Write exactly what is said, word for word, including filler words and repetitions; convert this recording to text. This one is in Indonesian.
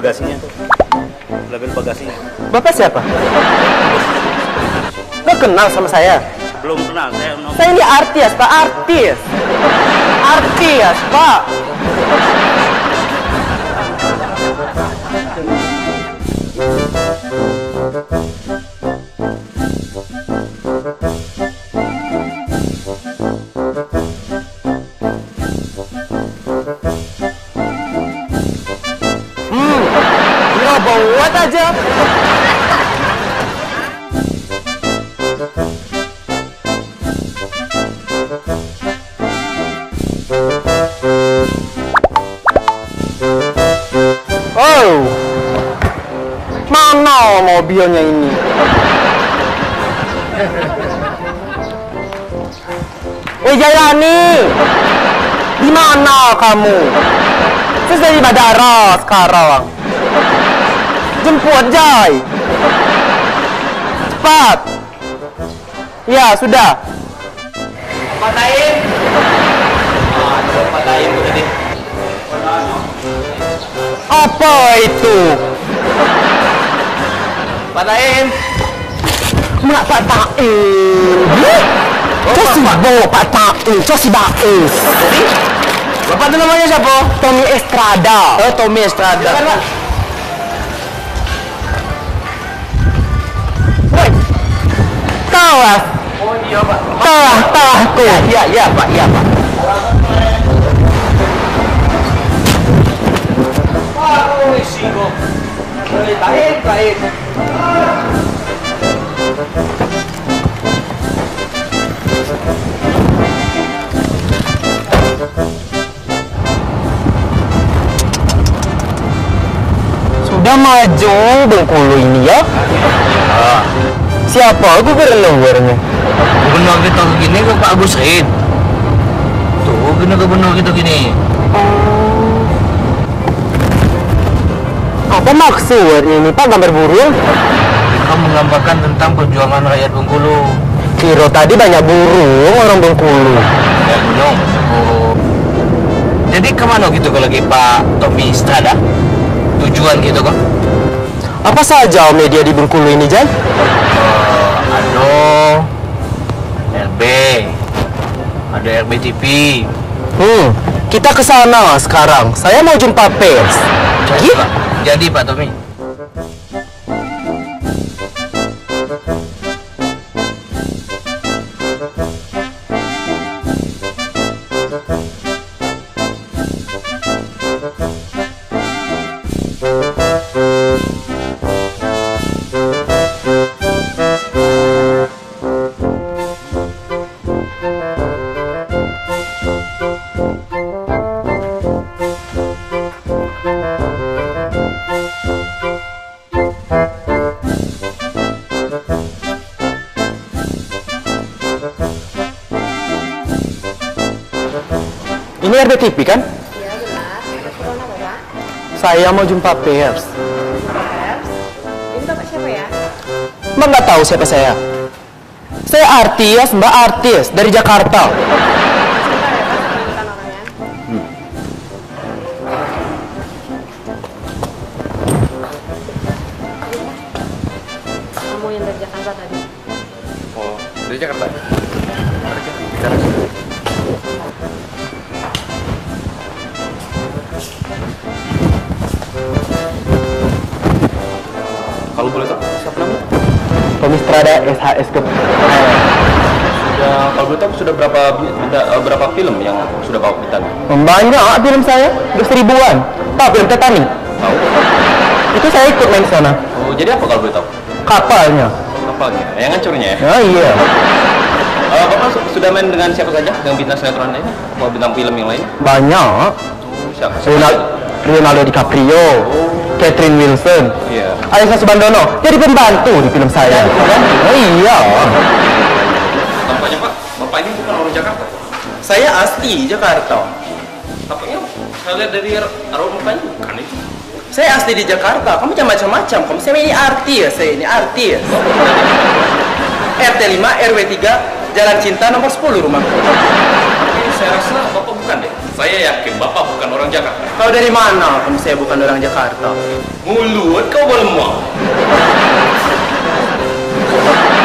bagasinya. Label bagasinya. Bapak siapa? Nggak kenal sama saya? Belum kenal, saya no. Saya ini artis, Pak, artis. Artis, Pak. Hmm, nggak buat aja. Oh, mana mobilnya ini? Woi Jailani, di mana kamu? Saya sudah di bandara sekarang. Jemput Jai. Cepat. Ya sudah. Pak Taim. Ah, Pak Taim tadi. Apa itu? Pak Taim. Mak Pak Taim. Kau si bawa Pak Taim, kau si baik. Jadi, Bapak itu namanya siapa? Tommy Estrada. Oh, Tommy Estrada. Woi, tawas. Oh iya Pak. Tah, tahku. Iya, iya Pak, iya Pak. Oh, singgo. Taim, taim. Sudah maju Bengkulu ini ya? Ah. Siapa gubernurnya? Gubernur kita gini ke Pak Agus Said. Tuh, gini gubernur kita gini. Apa maksudnya ini Pak, gambar burung? Mereka menggambarkan tentang perjuangan rakyat Bengkulu. Kiro tadi banyak burung orang Bengkulu. Ya, gunung. Oh. Jadi kemana gitu kalau lagi Pak Tommy Estrada? Tujuan gitu kok? Apa saja media di Bengkulu ini, Jan? Uh, ada R B, ada R B T V. Hmm, kita ke sana sekarang. Saya mau jumpa pers. Jadi, Pak. Jadi Pak Tommy. Ini R B T V kan? Iya benar. Ada keperluan apa Pak? Saya mau jumpa pers. Pers? Ini Bapak siapa ya? Mbak nggak tahu siapa saya? Saya artis, Mbak, artis dari Jakarta. Sebentar ya Pak, saya minta nomornya. Kamu yang dari Jakarta tadi. Oh, dari Jakarta. Kalau boleh tahu siapa namanya? Tommy Estrada S H S ke. Sudah, kalau boleh tahu sudah berapa uh, berapa film yang sudah kau bintang? Banyak film saya, udah seribuan. Tahu film Titanic? Tahu? Itu saya ikut main sana. Oh, jadi apa kalau boleh tahu? Kapalnya. Kapalnya, yang ngancurnya ya? Ya iya. Uh, Bapak su- sudah main dengan siapa saja? Dengan bintang sinetron lainnya? Atau bintang film yang lain? Banyak. Oh, siapa? Ronaldo, Leonardo DiCaprio, Oh, Catherine Wilson, iya. Alisa Subandono. Jadi pembantu di film saya. Oh iya. Tampaknya Pak, Bapak ini bukan orang Jakarta. Saya asli Jakarta. Tampaknya saya lihat dari raut mukanya bukan itu. Saya asli di Jakarta. Kamu jangan macam-macam. Kamu saya ini artis. Saya ini artis. R T lima R W tiga Jalan Cinta nomor sepuluh rumah. Tapi saya rasa Bapak bukan deh. Saya yakin Bapak bukan orang Jakarta. Kau dari mana kalau saya bukan orang Jakarta? Mulut kau berlemah.